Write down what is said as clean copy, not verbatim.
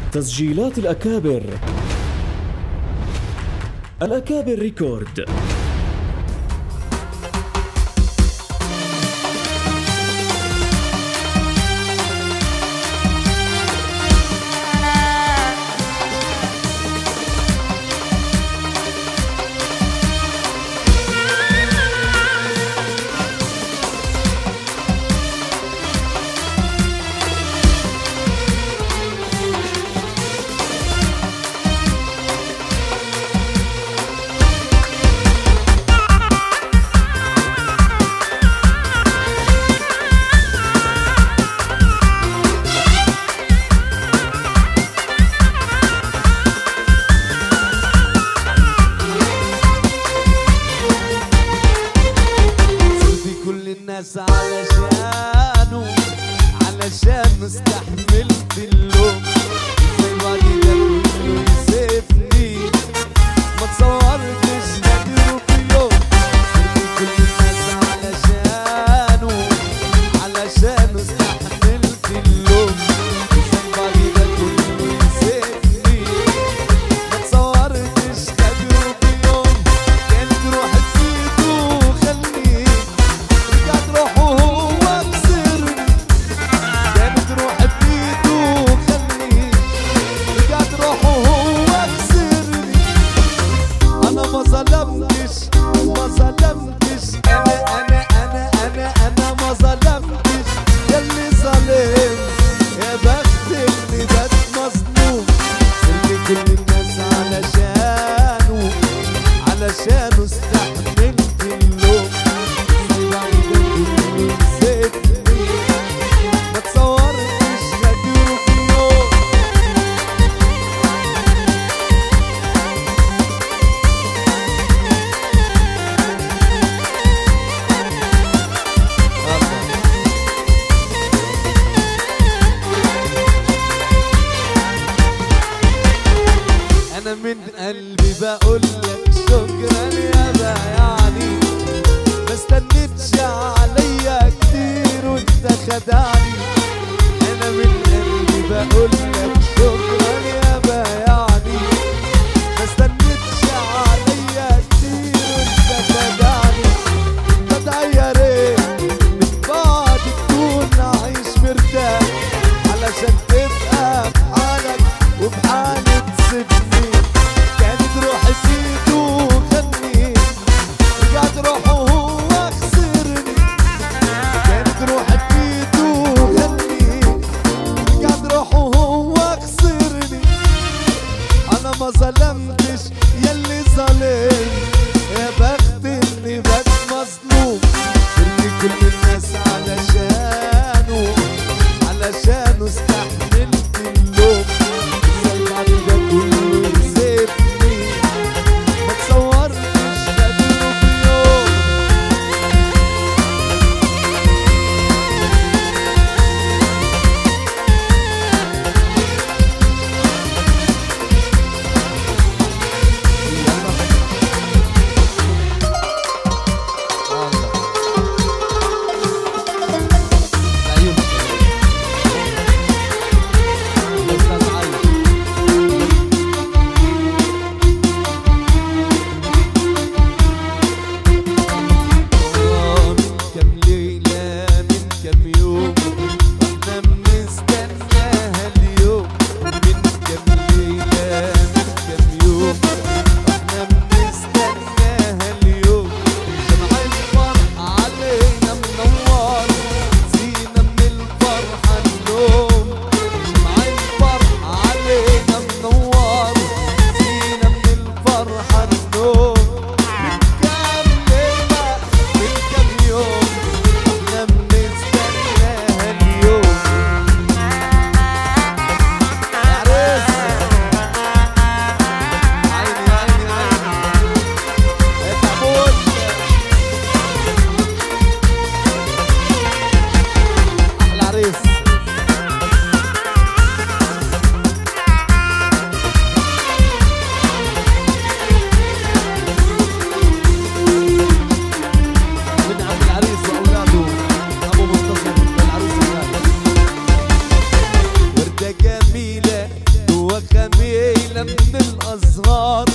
تسجيلات الأكابر. الأكابر ريكورد. علشان استحملت اللوم زي بعدي ده كله يسيبني ما تصورتش غدره في يوم سبت كل الناس علشان استحملت اللوم زي بعدي ده كله يسيبني ما تصورتش غدره في يوم كانت روحي تزيد وخليني رجعت روحه علشان استحملت اللوم زي بعدي ده كله يسيبني ما تصورتش غدره في يوم أنا من قلبي بقولك شكرا يا بياعني ما استنيتش عليا كتير وانت خدعني انا من قلبي بقولك شكرا يا بياعني ما استنيتش عليا كتير وانت خدعني بتغير من بعد تكون عايش مرتاح علشان تبقى بحالك وبحالي تسيبني كانت روحي تزيد وخلني رجعت روحه هو خسرني كانت روحي تزيد وخلني رجعت روحه هو صغار